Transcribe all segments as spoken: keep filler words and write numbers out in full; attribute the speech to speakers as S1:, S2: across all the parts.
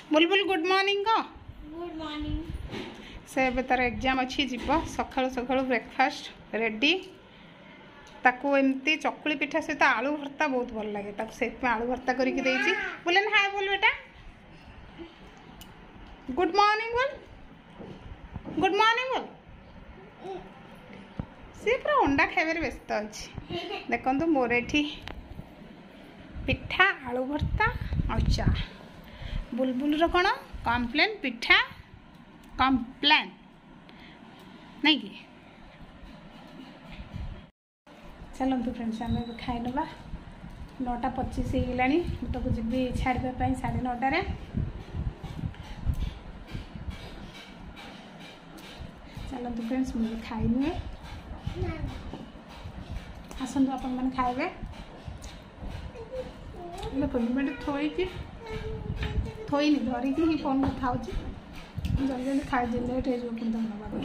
S1: बुलबुल good morning को
S2: good morning
S1: से एबे तार एग्जाम अच्छी जीव सकाळु सकाळु ब्रेकफास्ट रेडी ताकू एमती चकुली पिठा सहित आलू भर्ता बहुत भल लगे ताकू से आलू भर्ता करके देइछि बुलेन हाय बोल बेटा गुड मॉर्निंग बोल गुड मॉर्निंग बोल से पूरा अंडा खाइबार व्यस्त अच्छी देखो मोर एठी पिठा आलू भर्ता और चा बुलबुल रो कौन कम्प्लेन पिठा कम्प्लेन नहीं कि चलते फ्रेंड्स आम खाई ना नौटा पचीस हो गला तो जी छाड़ापी साढ़े नौटार चलते फ्रेंड्स मुझे खाई नुए आसतु आपण मैंने खाइबे देखो थोड़ी थोईनी धरिकी ही फोन खाऊँ जल्दी जल्दी खाई दे लेट हो धन्यवाद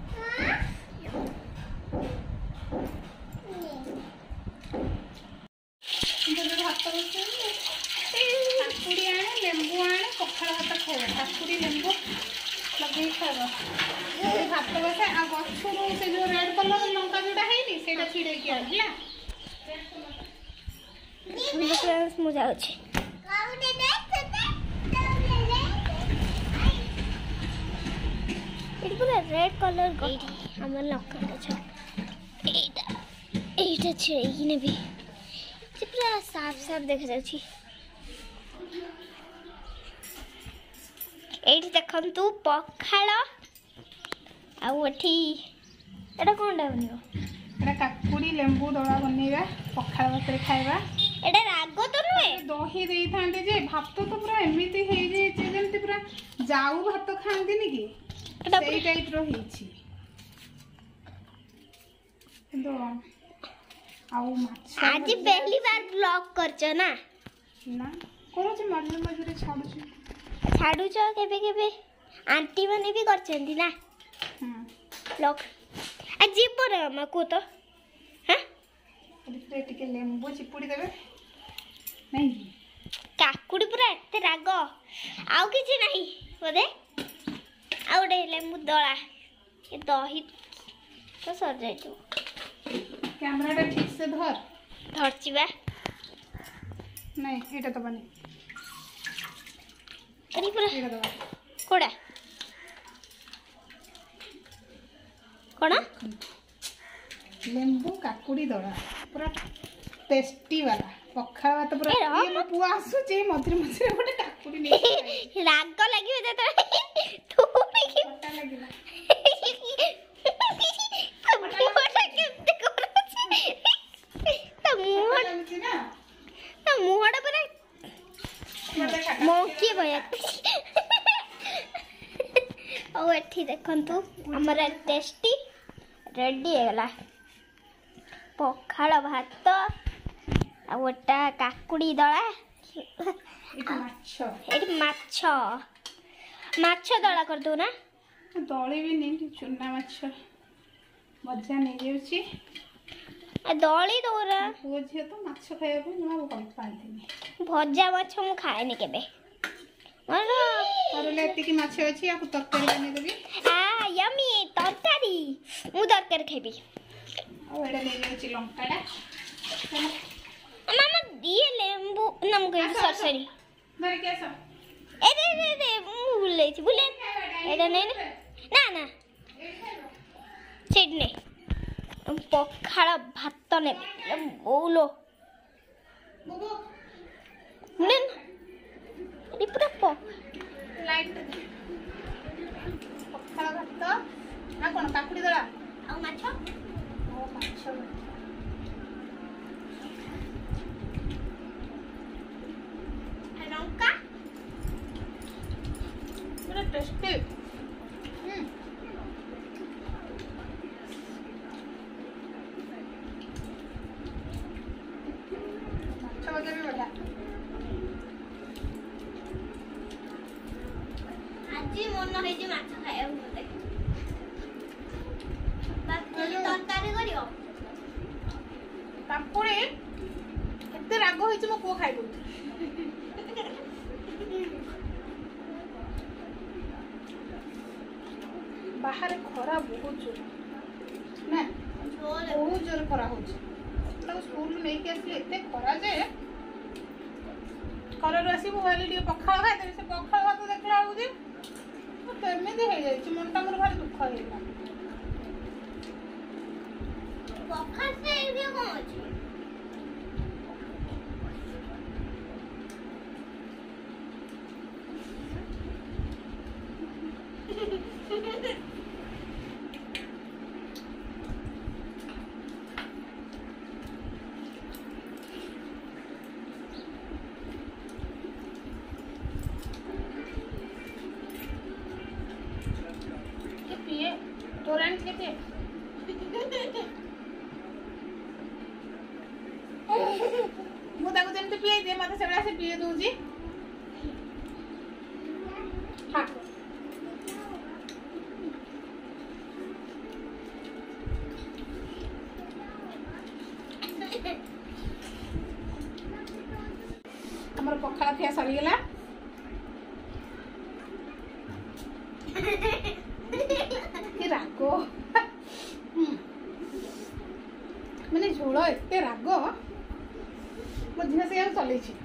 S1: भात ठाकुरी आने लेंबू आने पखाड़ भात खाइबा ठाकुरी लेंबू लगे खाइबा भात बसे आ गछरू से जो रेड कलर लंका जोटा हैनी सेटा छिड़े के आइला
S2: फ्रेंड्स मु जाउछि पूरा रेड कलर गई आम लंका गछ एटा एटा छिड़े ने भी पूरा साफ साफ देखा जाउछि एठी देखंतु पखाळ आउ एठी एटा कोनडा बनियो
S1: एटा काकुड़ी लेंबू दड़ा बनेगा पखाळ भात खाइबा
S2: एटा राग तो नुए
S1: दही देई थांते जे भात तो पूरा एमिति हे जे जेमति पूरा जाऊ भात खांती नि की सेई टाइप रो हिची दो आउ माछ
S2: आज पहली बार ब्लॉग करछ ना
S1: ना करो जे मजले मजरे छाडू छ
S2: छाडू छ केबे केबे आंटी माने भी करछंती ना
S1: हम
S2: ब्लॉग आ जीव रे अम्मा को तो हां
S1: एते टिके लेंबू चिपुड़ी देबे नहीं
S2: काकुड़ी पूरा एते राग आउ किछि नहीं बोदे आउ डे लेंबू दळा ए दही तो सर जाय तो
S1: कैमरा टा ठीक से धर
S2: धरछि बा
S1: नहीं एटा तो बने
S2: अरे पूरा
S1: एटा दबा
S2: कोडा कोना
S1: लेंबू काकुड़ी दड़ा पूरा टेस्टी वाला पखाळ भात पूरा ये मो पुआ आसु जे मधुर मधुर गोटे काकुड़ी नहीं
S2: राग लागियो जे तो थोड़ी की
S1: पटा लागिला
S2: पटा केते करछि त मुहड
S1: ना
S2: त मुहड पर मोकी भया ओ एठी देखंतु हमरा टेस्टी रेडी हेला पखाळ भात आ ओटा काकुड़ी दळा
S1: माछ
S2: एठी माछ माछ दळा कर दो ना
S1: दଳି भी नहीं चुना माछ मजा नहीं जाउची
S2: आ दळी दोरा
S1: पुओ झियो तो माछ खाइबा पे ना भल पांती
S2: भजा माछ मु खाएनी केबे मारो
S1: परले एति की माछ अछि आ तरकारी बने देबी
S2: आ यम्मी तरकारी मु तरकारी खेबी
S1: आ एडा ले जाउची लंकाडा
S2: मामा दिए लेंबू नम कहि सरसरी
S1: धर के आसा
S2: ए रे रे रे मु भूलै छी भूले एडा नै ना ना सिडनी पखाळ भात ने बोलो
S1: बुबु
S2: नेन ए पूरा प
S1: लाइट पखाळ भात आ कोन काकुड़ी दळा
S2: आ माछ
S1: ओ माछ
S2: लंका
S1: पूरा टेस्टी हम्म माछ वजह भी बढ़िया
S2: आज मन होई जे माछ खाया मते बाकी तरकारी करियो
S1: काकुड़ी एते राग होई जे मो को खाइबो बाहर खरा बहुत जोर ना बहुत जोर खरा हो स्कूल नहीं कि आसली एत खरा जे खरार आसी मोबाइल टे पखाड़ खाई से पखाड़ भात देखला बेलू केमी हो जाए मनटा मोर भारी दुख होगा पिए टोरेंट के पिए मुझे जमी पिए दिए मत से से पिए दूजी हाँ हमर पखाड़ खिया सरीगला कि राग माने झोल एत राग मो झील से चल